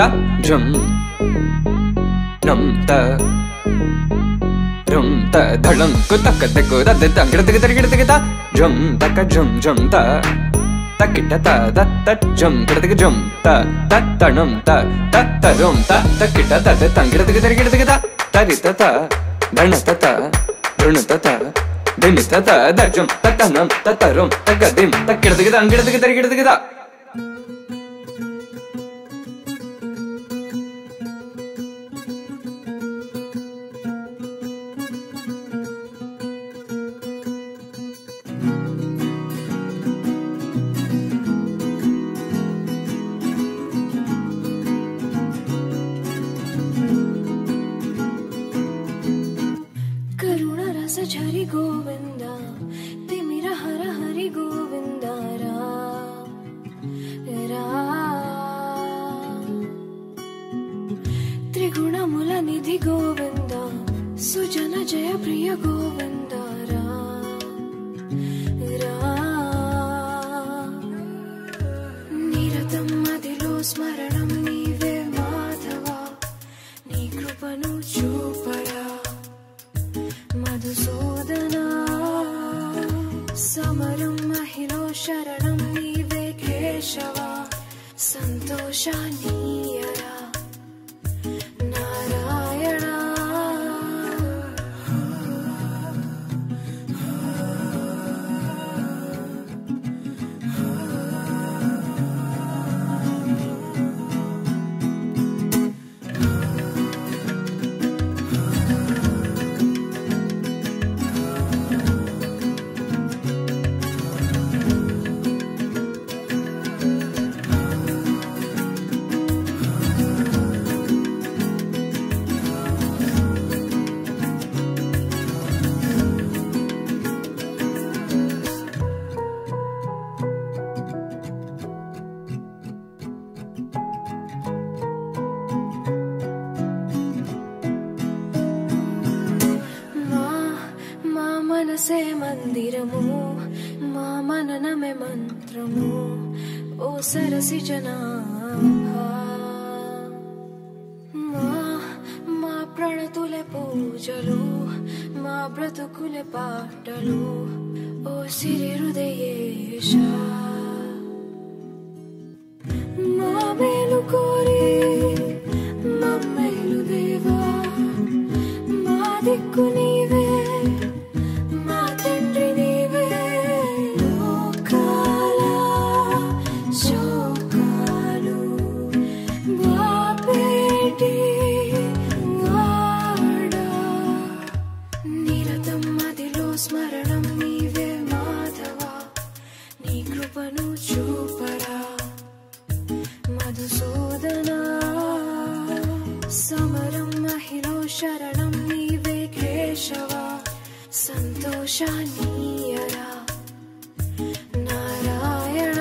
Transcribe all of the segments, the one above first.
జం నం త rum ta dhalam ku tak tak da da da gida gida gida gida jum tak jum jum ta takita ta da ta jum gida gida jum ta tanum ta rum ta takita ta da gida gida gida gida tarita ta dhanata ta runata ta dinita ta da jum tanum rum tagadim takita gida gida gida gida झरी गोविंदा तिमिरा हर हरि गोविंदा त्रिगुणमुल निधि गोविंदा सुजन जय प्रिय गोविंदा निरतं मदिलो स्मरणं नीवे माधवा नी कृपनु चूपरा मधुसूदना समरं महिलो शरणं नीवे केशवा संतोषानीयरा नारायणा मनसे मंदिरमु मा मननमे मंत्रमु ओ सरसि जनाभा मा प्रणतुले पूजलु मा ब्रतुकुले पाटलु ओ सिरि हृदयेशा मा मेलु कोरि मम्मेलु देवा मा दिक्कु नीवे स्मरणं नीवे माधवा नी कृपनु चूपरा मधुसूदना समरं महिलो शरणं नीवे केशवा संतोषानीयरा नारायणा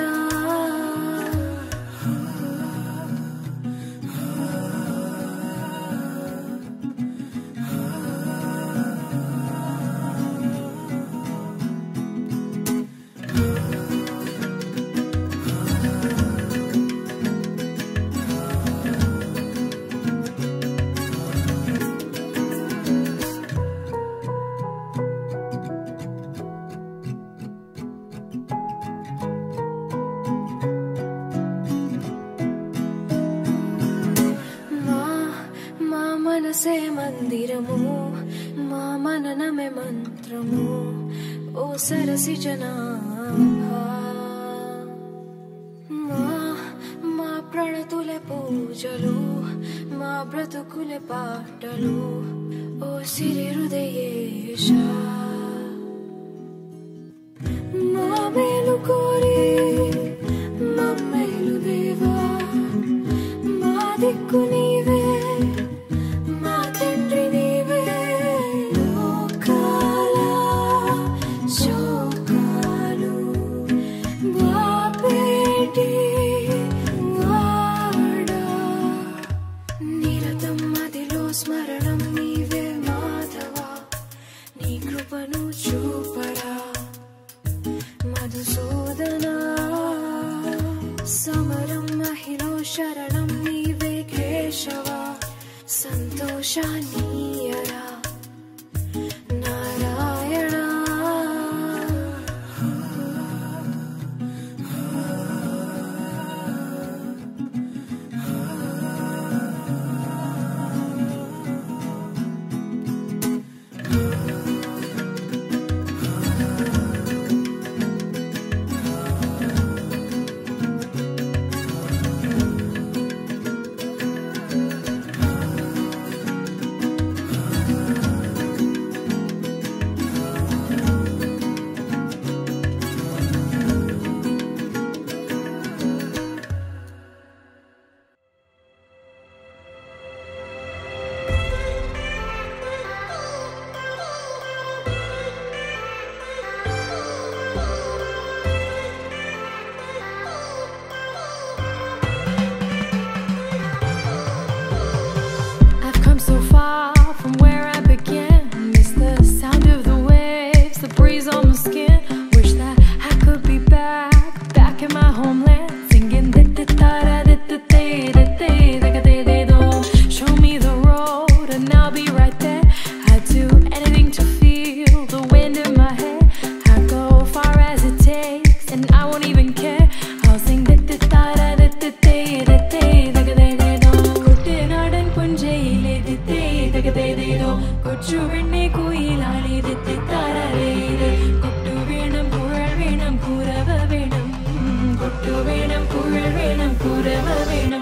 मनसे मंदिरमु मा मननमे मंत्रमु ओ सरसि जनाभा मा प्रणतुले पूजलु मा ब्रतुकुले पाटलु ओ सिरि हृदयेशा मा मेलु कोरि मम्मेलु देवा मा दिक्कु नीवे स्मरणं नीवे माधवा नी कृपनु चूपरा मधुसूदना समरं महिलो शरणं नीवे సంతోషానియరా Narayana So far from where I began, miss the sound of the waves, the breeze on my skin. Wish that I could be back in my homeland, singing show me the road and I'll be right there. I'd do anything to feel the wind in my hair. I'd go far as it takes and I won't even care. I'll sing കൊച്ചു വെണ്ണി കുയിലാളി കൊട്ടു വേണം കുഴൽ വേണം കുരവ വേണം കൊട്ടു വേണം കുഴൽ വേണം കുരവ വേണം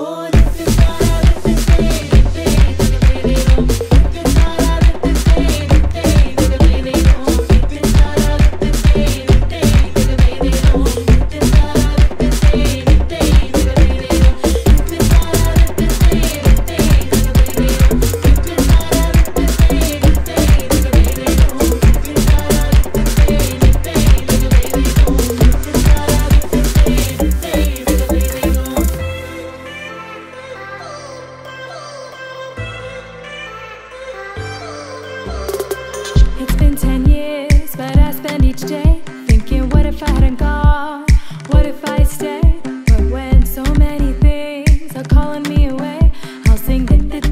It's been 10 years, but I spend each day thinking, what if I hadn't gone? What if I stayed? But when so many things are calling me away, I'll sing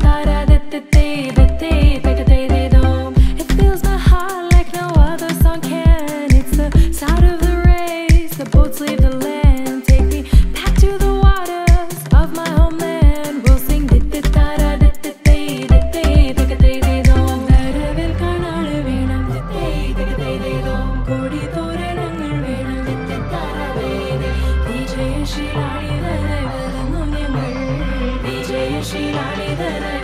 it fills my heart like no other song can. It's the sound of the rays, the boats leave the land, take me back to the waters of my homeland. We'll sing Shilani